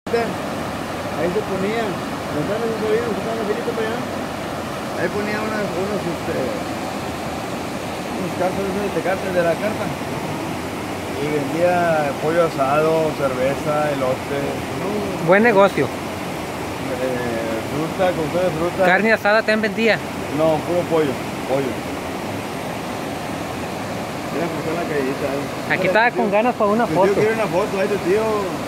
Ahí se ponía, estaban los sobrinos, estaban los vinitos para allá. Ahí ponía unos cartas de Tecate, de la carta. Y vendía pollo asado, cerveza, elote. Buen negocio. Fruta, consumo de fruta. Carne asada también vendía. No, puro pollo. Mira cómo está la callecita. Aquí estaba con ganas para una Tu tío foto. quiere una foto, ahí tu tío.